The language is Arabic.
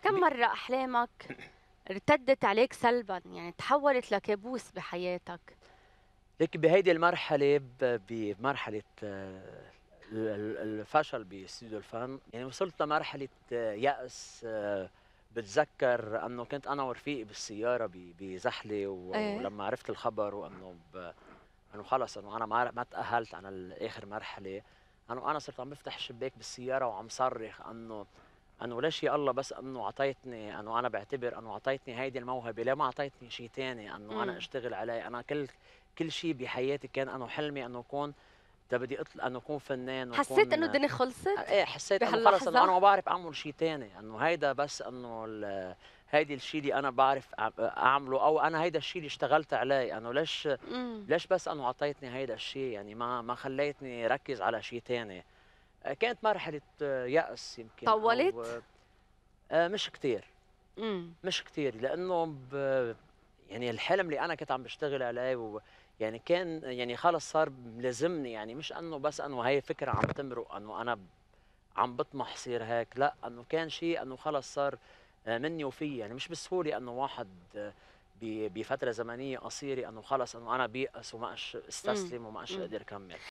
كم مرة أحلامك ارتدت عليك سلبًا، يعني تحولت لكابوس بحياتك؟ لكن بهيدي المرحلة بمرحلة الفشل باستوديو الفن، يعني وصلت لمرحلة يأس. باتذكّر إنه كنت أنا ورفيقي بالسيارة بزحلة إيه. ولمّا عرفت الخبر وإنه إنه خلص إنه أنا ما تأهّلت على آخر مرحلة، إنه أنا صرت عم بافتح الشباك بالسيارة وعم صرّخ إنه ليش يا الله بس إنه عطيتني، إنه أنا باعتبر إنه عطيتني هيدي الموهبة، ليه ما عطيتني شي تاني إنه أنا إمم. أشتغل عليه. أنا كل شي بحياتي كان إنه حلمي إنه أكون بدي إنه أكون فنان حسيت إنه وأكون. الدنيا خلصت إيه حسّيت إنه خلص إنه بهاللحظة؟ أنا ما باعرف أعمل شي تاني، إنه هيدا بس إنه هيدي الشي اللي أنا باعرف أعمله، أو أنا هيدا الشي اللي اشتغلت عليه، إنه إمم. ليش بس إنه عطيتني هيدا الشي، يعني ما خلّيتني ركّز على شي تاني. كانت مرحلة يأس يمكن أو طوّلت؟ مش كتير. إمم. مش كتير، لإنه يعني الحلم اللي أنا كنت عم باشتغل عليه يعني كان يعني خلص صار ملازمني، يعني مش إنه بس إنه هي فكرة عم تمرق إنه أنا عم باطمح صير هيك، لأ، إنه كان شيء إنه خلص صار منّي وفيّي، يعني مش بالسهولة إنه واحد بفترة زمنية قصيرة إنه خلص إنه أنا بيأس وما إمم. استسلم وما إمم. قدر كمّل.